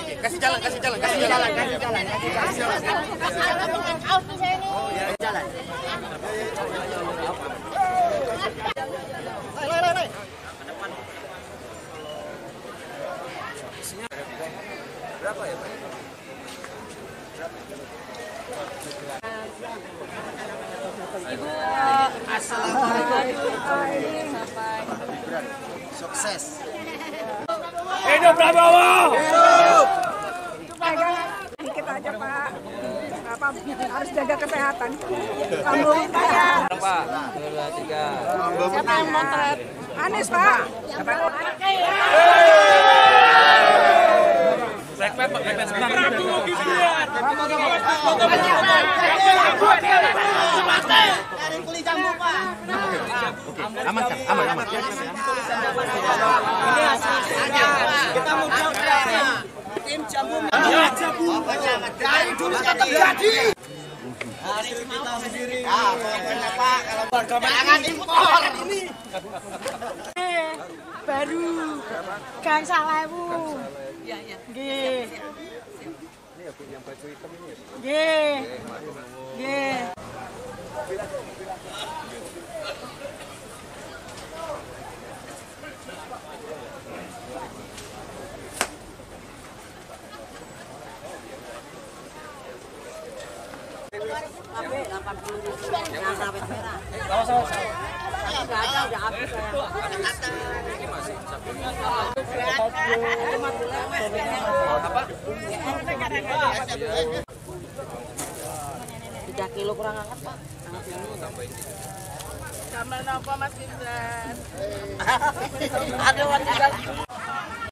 Kasih jalan. Berapa ya, Pak? Ibu, assalamualaikum. Sukses. Hidup Prabowo! Hidup! Dikit aja Pak, apa harus jaga kesehatan. Kamu kaya. Pak, 2, 3. Siapa yang motret? Anies Pak. Segmen sebentar. Aman. Kita mau tim jamu. Dari dulu tetap jadi. Hasil kita sendiri. Pokoknya Pak, kalau jangan impor ini. Baru Gang Salewu. Iya. Nggih. Ini yang baju hitam ini ya? Nggih. Tiga kilo kurang hangat, Pak. Sama apa Mas Gibran? Ada wanita.